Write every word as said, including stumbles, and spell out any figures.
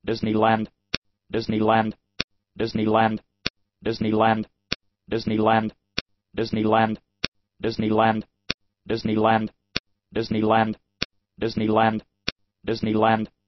Disneyland, Disneyland, Disneyland, Disneyland, Disneyland, Disneyland, Disneyland, Disneyland, Disneyland, Disneyland, Disneyland,